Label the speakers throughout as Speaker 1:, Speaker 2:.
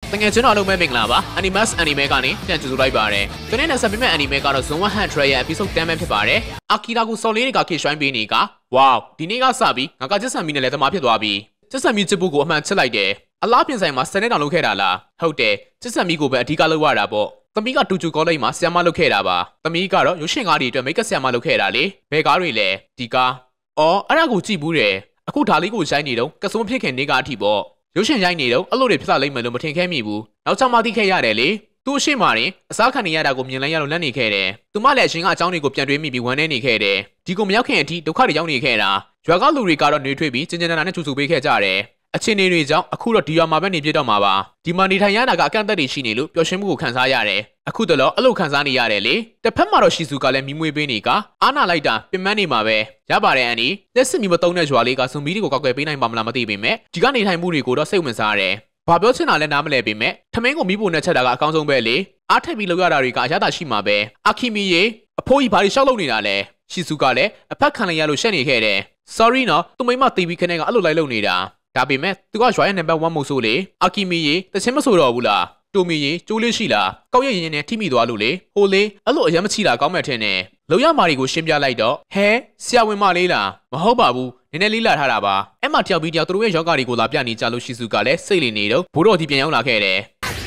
Speaker 1: တကယ်ကျွန်တော်လုံးမဲ့မင်္ဂလာပါ Animask anime ကနေပြန်ကြိုဆိုလိုက်ပါတယ်။ဒီနေ့နဲ့ဆက်ပြီးမဲ့ anime ကတော့ Zone 100 ရဲ့ episode 10ပဲဖြစ်ပါတယ်။ Akira ကိုစော်လေးတွေကခေရွှိုင်းပေးနေက wow ဒီနေ့ကစပြီးငါကကျက်ဆန်မီနဲ့လည်းသမားဖြစ်သွားပြီ။ကျက်ဆန်မီချစ်ဖို့ကိုအမှန်ချစ်လိုက်တယ်။အလားပြင်ဆိုင်မှာစနေတောင်လုပ်ခဲ့တာလား။ဟုတ်တယ်။ကျက်ဆန်မီကိုပဲအဓိကလုပ်ရတာပေါ့။သမီးကတူချူကောလိပ်မှာဆီယမလုပ်ခဲ့တာပါ။သမီးကတော့ရုပ်ရှင်ကားတွေအတွက်မိတ်ကပ်ဆီယမလုပ်ခဲ့တာလေ။ဘယ်ကားတွေလဲဒီကား။အော်အဲ့ဒါကိုကြည့်ဘူးတယ်။အခုဒါလေးကိုရိုက်နေတော့ကစုံဖြစ်ခင်နေကအထိပေါ့။ရုပ်ရှင်ရိုက်နေတော့အဲ့လိုတွေဖြစ်လာလိမ့်မယ်လို့မထင်ခဲ့မိဘူး။နောက်ချမှသိခဲ့ရတယ်လေ။သူ့အရှိမရင်အစားခံနေရတာကိုမြင်လိုက်ရလို့လက်နေခဲ့တယ်။သူမလည်းအရှင်ကအကြောင်းတွေကိုပြန်တွေးမိပြီးဝမ်းနေနေခဲ့တယ်။ဒီကိုမရောက်ခင်အထိဒုက္ခတွေရောက်နေခဲ့တာ။ရွာကလူတွေကတော့နေထွေးပြီးကျဉ်ကျဉ်နာနဲ့ချူချူပေးခဲ့ကြတယ်။အခြေအနေတွေကြောင့်အခုတော့ဒီရွာမှာပဲနေပြတော့မှာပါ။ဒီမှာနေထိုင်ရတာကအကန့်အသတ်တွေရှိနေလို့ပျော်ရွှင်မှုကိုခံစားရတယ်။အခုတော့အဲ့လိုခံစားနေရတယ်လေ။တစ်ဖက်မှာတော့ရှီဇူကလည်းမီးမွေးပေးနေကအာနာလိုက်တာပင်မနေမှာပဲ။ရပါတယ်အန်ဒီလက်စစ်မီမတုံးတဲ့ရွာလေးကဇွန်ဘီတွေကိုကောက်ွယ်ပေးနိုင်ပါမလားမသိပေမဲ့ဒီကနေထိုင်မှုတွေကိုတော့စိတ်ဝင်စားရတယ်။ဘာပြောချင်တာလဲနားမလဲပေမဲ့ထမင်းကိုမီးပုံနဲ့ချက်တာကအကောင်းဆုံးပဲလေအားထက်ပြီးလောက်ရတာတွေကအရသာရှိမှာပဲအာခီမီရေအဖိုးကြီးဘာတွေရှောက်လုပ်နေတာလဲရှီဇူကလည်းအဖက်ခံလိုက်ရလို့ရှက်နေခဲ့တယ် sorry နော်သူမိမတီဗီခနဲ့ကအဲ့လိုလိုက်လုပ်နေတာဒါပေမဲ့သူကရွာရဲ့နံပါတ်1မို့ဆိုလေအာခီမီရေတချင်းမဆိုတော့ဘူးလားတူမီရေကျိုးလေးရှိလားကောက်ရရင်နဲ့ထိမိသွားလို့လေဟိုလေအဲ့လိုအရင်မချီတာကောင်းမှထင်တယ်လုံရမာတွေကိုရှင်းပြလိုက်တော့ဟဲဆရာဝန်မလေးလားမဟုတ်ပါဘူးနည်းနည်းလေးလာထားတာပါအဲ့မှာတယောက်ပြီးတယောက်သူတို့ရဲ့ယောဂတွေကိုလာပြနေကြလို့ရှီဇူကလည်းစိတ်လေးနေတော့ဘိုးတော်ကြီးပြန်ရောက်လာခဲ့တယ်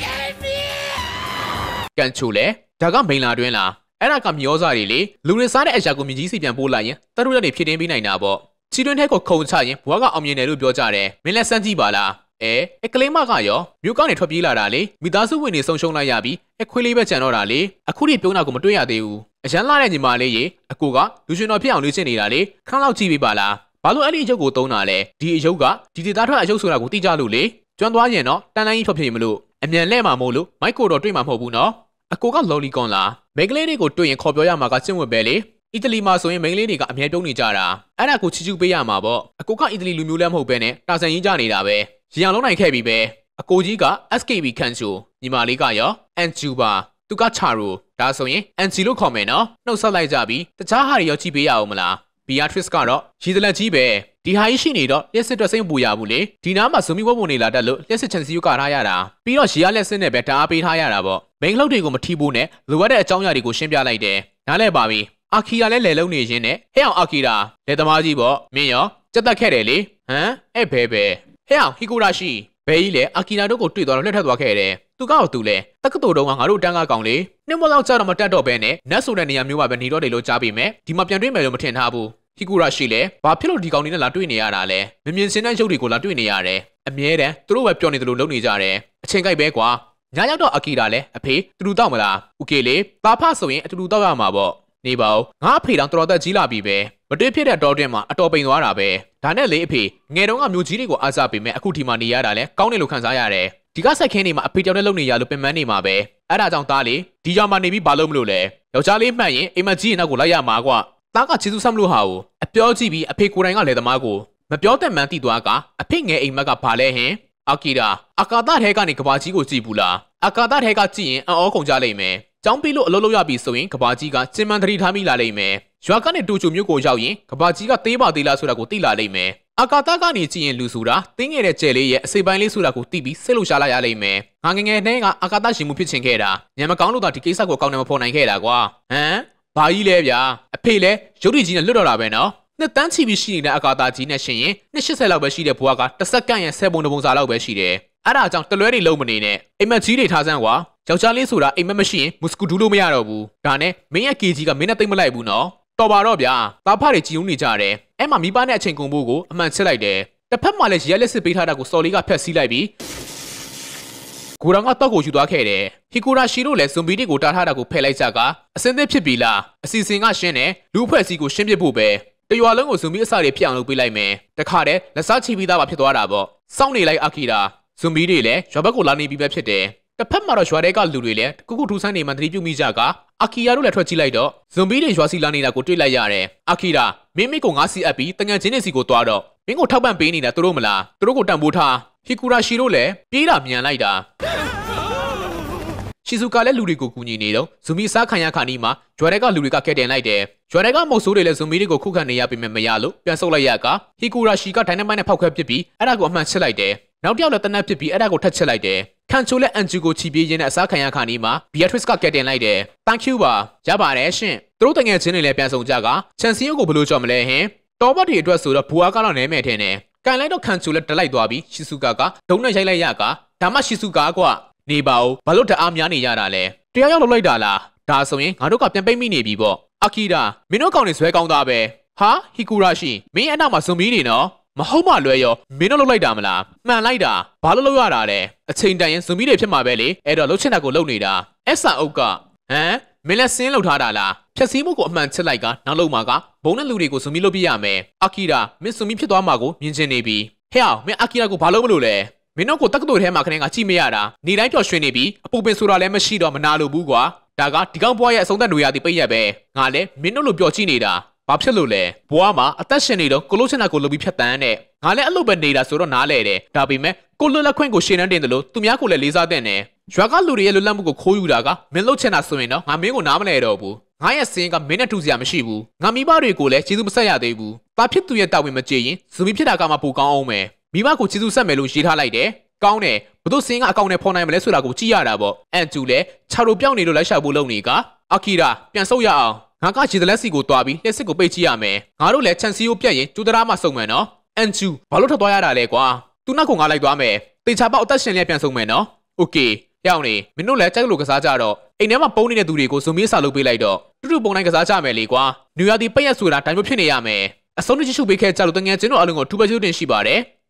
Speaker 1: ကန်ချိုလေဒါကမိန်လာတွင်းလားအဲ့ဒါကမျောစားတွေလေလူတွေစားတဲ့အရာကိုမြကြီးစီပြန်ပို့လိုက်ရင်တရုတ်လက်တွေဖြစ်တင်းပေးနိုင်တာပေါ့ချီတွင်းထဲကိုခုံချရင်ဘွားကအောင်မြင်တယ်လို့ပြောကြတယ်မင်းလည်းစမ်းကြည့်ပါလားအကလေးမကရောမြို့ကနေထွက်ပြေးလာတာလေမိသားစုဝင်တွေဆုံးရှုံးလိုက်ရပြီးခွေးလေးပဲကြံတော့တာလေအခုထိပြုံးတာကိုမတွေ့ရသေးဘူးအရန်လာတဲ့ညီမလေးရေအကိုကလူရှင်တော်ဖြစ်အောင်လေ့ကျင့်နေတာလေခဏလောက်ကြည့်ပေးပါလားဘာလို့အဲ့ဒီအယုတ်ကိုသုံးတာလဲဒီအယုတ်ကဒီဒေတာထွက်အယုတ်ဆိုတာကိုသိကြလို့လေကျွမ်းသွားရင်တော့တန်လိုင်းကြီးထွက်ဖြစ်မလို့အမြန်လဲမှာမို့လို့မိုက်ကိုတော့တွေ့မှာမဟုတ်ဘူးနော်အကိုကလော်လီကွန်လားမိန်းကလေးတွေကိုတွေ့ရင်ခေါ်ပြောရမှာကကျင့်ဝတ်ပဲလေအီတလီမှာဆိုရင်မိန်းကလေးတွေကအမြဲတုံးနေကြတာအဲ့ဒါကိုချီချူပေးရမှာပေါ့အကိုကအီတလီလူမျိုးလည်းမဟုတ်ပဲနဲ့တာဆန်ရင်းကြနေတာပဲရအောင်လုံးနိုင်ခဲ့ပြီပဲအကိုကြီးက SKB ခန့်ချိုညီမလေးကရောအန်ဂျူပါသူကချာရိုဒါဆိုရင်အန်ဂျီလို့ခေါ်မယ်နော်နှုတ်ဆက်လိုက်ကြပြီးတခြားဟာတွေရောကြည့်ပေးရအောင်မလားဘီယာထရစ်ကတော့ရည်တလက်ကြီးပဲဒီဟာကြီးရှိနေတော့လက်စစ်တော့စိတ်မပူရဘူးလေဒီနားမှာဇွန်မီဝပုံနေလာတတ်လို့လက်စစ်ချန်စီယုကထားရတာပြီးတော့ရေရလက်စစ်နဲ့ပဲတအားပေးထားရတာပေါ့မိန်ကလုတ်တွေကိုမထီးဖို့နဲ့လိုအပ်တဲ့အကြောင်းအရာတွေကိုရှင်းပြလိုက်တယ်နားလဲပါပြီအာခီယာလည်းလယ်လုံးနေရင်းနဲ့ဟဲ့အောင်အာခီယာလက်သမားကြီးပေါ့မင်းရောစက်တက်ခဲ့တယ်လေဟမ်အဲ့ဘဲဟဲ့အောင်ဟီကူရာရှိဘဲကြီးလေအာခီယာတို့ကိုတွေ့သွားတော့လှည့်ထက်သွားခဲ့တယ်သူကတော့သူလေတက္ကသိုလ်တုန်းကငါတို့တန်းကားကောင်လေနှစ်မလောက်ကြာတော့မတက်တော့ဘဲနဲ့နတ်ဆိုတဲ့နေရာမျိုးမှာပဲနေတော့တယ်လို့ကြားပြီးမယ်ဒီမှာပြန်တွေ့မယ်လို့မထင်ထားဘူးဟီကူရာရှိလေဘာဖြစ်လို့ဒီကောင်တွေနဲ့လာတွေ့နေရတာလဲမမြင်စင်းတဲ့ရုပ်တွေကိုလာတွေ့နေရတယ်အမြဲတမ်းသူတို့ပဲပြောနေတယ်လို့လုပ်နေကြတယ်အချိန်ကြိုက်ပဲကွာညရောက်တော့အာကီရာလည်းအဖေတူတူတောက်မလားโอเคလေဘာဖဆိုရင်အတူတူတောက်ရမှာပေါ့နေပါဦးငါအဖေတောင်တော်တော်တက်ကြီးလာပြီပဲမတွေ့ဖြစ်တဲ့တော်တွင်မှာအတော်ပိန်သွားတာပဲဒါနဲ့လေအဖေငယ်တုန်းကမျိုးကြီးတွေကိုအားစားပေးမယ်အခုဒီမှာနေရတာလဲကောင်းတယ်လို့ခံစားရတယ်ဒီကဆက်ခင်းနေမှာအဖေတယောက်နဲ့လုံနေရလို့ပင်ပန်းနေမှာပဲအဲ့ဒါကြောင့်သားလေဒီကြောင်မှာနေပြီးဘာလို့မလို့လဲယောက်ျားလေးမှတ်ရင်အိမ်မကြီးရင်နောက်ကိုလိုက်ရမှာကွာသားကချီစုဆမ်းမလို့ဟာကိုအပြောကြည့်ပြီးအဖေကိုယ်တိုင်ကလည်းသမားကိုမပြောတဲ့မှန်သိသွားကအဖေငယ်အိမ်မက်ကဘာလဲဟင်အာကီရာအကာသထဲကနေကဘာကြီးကိုကြည့်ဘူးလားအကာသထဲကကြည့်ရင်အော်ကုန်ကြလိမ့်မယ်ကျောင်းပြီးလို့အလုပ်လုပ်ရပြီဆိုရင်ကဘာကြီးကစင်မန်သတိထားမိလာလိမ့်မယ်ရွာကနေတူချိုမျိုးကိုရောက်ရင်ကဘာကြီးကသေးပါသေးလားဆိုတာကိုသိလာလိမ့်မယ်အကာသကနေကြည့်ရင်လူဆိုတာတင်းငယ်တဲ့ကျဲလေးရဲ့အစိပ်ပိုင်းလေးဆိုတာကိုသိပြီးစိတ်လှုပ်ရှားလာရလိမ့်မယ်ငါငငယ်နဲ့ကအကာသရှင်မှုဖြစ်ချင်ခဲ့တာညံမကောင်းလို့သာဒီကိစ္စကိုကောင်းတယ်မဖော်နိုင်ခဲ့တာကွာဟမ်ဘာကြီးလဲဗျာအဖေလဲရုပ်တည်ကြီးနဲ့လွတ်တော့တာပဲနော်နှစ်တန်းချီပြီးရှိနေတဲ့အကာသကြီးနဲ့ရှင်ရင်280လောက်ပဲရှိတဲ့ဘွားကတစ်စက္ကန့်ရဲ့10ပုံစာလောက်ပဲရှိတယ်အဲ့ဒါကြောင့်တလွဲတွေလုံးမနေနဲ့အိမ်မက်ကြီးတွေထားစမ်းကွာယောက်ျားလေးဆိုတာအိမ်မက်မရှိရင်မူစကူဒူးလို့မရတော့ဘူးဒါနဲ့မင်းရဲ့ကေကြီးကမင်းနဲ့သိမ့်မလိုက်ဘူးနော်တော်ပါတော့ဗျာသားဖတွေကြည်ုံနေကြတယ်အဲ့မှာမိဘနဲ့အချိန်ကုန်ဖို့ကိုအမှန်ချစ်လိုက်တယ်တစ်ဖက်မှာလည်းရဲလက်စစ်ပေးထားတာကိုစော်လေးကဖျက်ဆီးလိုက်ပြီးကိုရောင်ကတော့ကိုယူသွားခဲ့တယ်ဟီကူရာရှီတို့လည်းဇွန်ဘီတွေကိုတားထားတာကိုဖယ်လိုက်ကြကအစင်းသစ်ဖြစ်ပြီလားအစီအစဉ်ကရှင်းတယ်လူဖွဲ့စည်းကိုရှင်းပြဖို့ပဲတရွာလုံးကိုဇွန်ဘီအစတွေဖြစ်အောင်လုပ်ပေးလိုက်မယ်တခါတည်းလက်စားချီပြီးသားပါဖြစ်သွားတာပေါ့စောင့်နေလိုက်အာကီရာဇွန်ဘီတွေလည်းရွာဘက်ကိုလာနေပြီးပဲဖြစ်တယ်တစ်ဖက်မှာတော့ရွာတဲကလူတွေလည်းကုကုထူးဆန်းနေမှသတိပြုမိကြကအာကီယာတို့လည်းထွက်ကြည့်လိုက်တော့ဇွန်ဘီတွေရွာစီလာနေတာကိုတွေ့လိုက်ရတယ်အာကီရာမင်းမိကိုငါစီအပ်ပြီးတငယ်ချင်းတွေစီကိုသွားတော့မင်းကိုထောက်ပံ့ပေးနေတာသူတို့မလားသူတို့ကိုတန်ဖိုးထားဟီကူရာရှီတို့လည်းပြေးတာမြန်လိုက်တာရှီဇူကလည်းလူတွေကိုကူညီနေတော့ဇူမီစားခံရခါနီးမှာဂျွာတဲကလူတွေကကဲတင်လိုက်တယ်ဂျွာတဲကမုတ်ဆိုးတွေလည်းဇူမီတွေကိုခုခံနေရပေမဲ့မရလို့ပြန်ဆုတ်လိုက်ရကဟီကူရာရှီကဒိုင်နမိုက်နဲ့ဖောက်ခွဲပစ်ပြီးအဲ့ဒါကိုအမှန်ချစ်လိုက်တယ်နောက်တစ်ယောက်လည်းတနက်ဖြစ်ပြီးအဲ့ဒါကိုထပ်ချက်လိုက်တယ်ခန်ချိုလည်းအန်ဂျူကိုချီပြေးရင်းနဲ့အစားခံရခါနီးမှာ Beatrice ကကက်တင်လိုက်တယ် Thank you ပါရပါတယ်ရှင်သူတို့တငယ်ချင်းတွေလည်းပြန်ဆောင်ကြကချန်စီယိုကိုဘယ်လိုကြော်မလဲဟင်တော်ဘတ်တွေအတွက်ဆိုတော့ဘူအာကတော့နဲမဲ့ထင်တယ်ကန်လိုက်တော့ခန်ချိုလည်းတက်လိုက်သွားပြီးရှီဆူကာကဒုံနဲ့ရိုက်လိုက်ရကဒါမှရှီဆူကာကွာနေပါဦးဘာလို့တအားများနေရတာလဲတရားရောက်လောက်လိုက်တာလားဒါဆိုရင်ငါတို့ကပြန်ပိတ်မိနေပြီပေါ့အာကီရာမင်းတို့ကောင်နေဇွဲကောင်းသားပဲဟာဟီကူရာရှိမင်းအနောက်မှာဇွန်မီနေနော်မဟုတ်မှလွဲရောမင်းတို့လောက်လိုက်တာမလားမှန်လိုက်တာဘာလို့လောက်ရတာလဲအချိန်တန်ရင်ဇွန်မီတွေဖြစ်မှာပဲလေအဲ့တော့လှုပ်ချင်တာကိုလှုပ်နေတာအဆာအုပ်ကဟမ်မင်းလည်းစင်းလှုပ်ထားတာလားဖြက်စီးမှုကိုအမှန်ချစ်လိုက်ကနောက်လုံးမှာကဘုံနဲ့လူတွေကိုဇွန်မီလုပ်ပြရမယ်အာကီရာမင်းဇွန်မီဖြစ်သွားမှာကိုမြင်ချင်နေပြီဟဲ့အောင်မင်းအာကီရာကိုဘာလို့မလို့လဲမင်းတို့ကိုတက္ကသိုလ်ထဲမှာခနဲ့ကကြည့်မရတာနေတိုင်းပျော်ရွှင်နေပြီးအပူပင်ဆိုတာလည်းမရှိတော့မနာလိုဘူးကွာဒါကဒီကောင်ဘွားရဲ့အဆုံးသတ်နေရသည်ပိတ်ရက်ပဲငါလည်းမင်းတို့လိုပျော်ကြည့်နေတာဘာဖြစ်လို့လဲဘွားမှာအသက်ရှင်နေတော့ကိုလို့ချင်တာကိုလုပ်ပြီးဖြတ်တန်းတဲ့ငါလည်းအဲ့လိုပဲနေတာဆိုတော့နားလဲတယ်ဒါပေမဲ့ကိုလွတ်လက်ခွင့်ကိုရှင်းနှန်းတင်တယ်လို့သူများကိုလည်းလေးစားတဲ့နဲ့ရွာကလူတွေရဲ့လွတ်လပ်မှုကိုခိုးယူတာကမင်းလုပ်ချင်တာဆိုရင်တော့ငါမင်းကိုနားမလဲတော့ဘူးငါရဲ့စင်းကမင်းနဲ့တူစရာမရှိဘူးငါမိဘတွေကိုလည်းကျေးဇူးမဆက်ရသေးဘူးဒါဖြစ်သူရဲ့တာဝန်မကျေရင်ဇူမီဖြစ်တာကမှပိုကောင်းအောင်မယ်မိဘကိုကျေးဇူးဆက်မယ်လို့ရေးထားလိုက်တယ်ကောင်းတယ်ဘသူစင်းကအကောင့်နဲ့ဖော်နိုင်မလဲဆိုတာကိုကြည့်ရတာပေါ့အန်ကျူလည်းခြောက်တို့ပြောင်းနေလို့လိုက်ရှာဖို့လုပ်နေကအာကီရာပြန်ဆုတ်ရအောင်ငါကခြေတလက်စီကိုတွားပြီးလက်စစ်ကိုပိတ်ကြည့်ရမယ်ငါတို့လည်းချန်စီကိုပြတ်ရင်ကျူတရာမှစုံမယ်နော်အန်ကျူဘာလို့ထွက်သွားရတာလဲကွာသူနောက်ကိုငါလိုက်သွားမယ်တေချာပေါက်အသက်ရှင်လည်းပြန်စုံမယ်နော်โอเคရောင်းနေမင်းတို့လည်းကြိုက်လို့ကစားကြတော့အိမ်ထဲမှာပုံနေတဲ့သူတွေကိုဇွန်မီစာလုပ်ပေးလိုက်တော့တူတူပုံတိုင်းကစားကြမယ်လေကွာနယူယာတီပိတ်ရက်ဆိုတာတိုင်းမျိုးဖြစ်နေရမယ်အဆုံးနဲ့ချစ်ချူပေးခဲ့ကြလို့တငယ်ချင်းတို့အလုံးကိုထူပဲချိုးတင်ရှိပါတယ်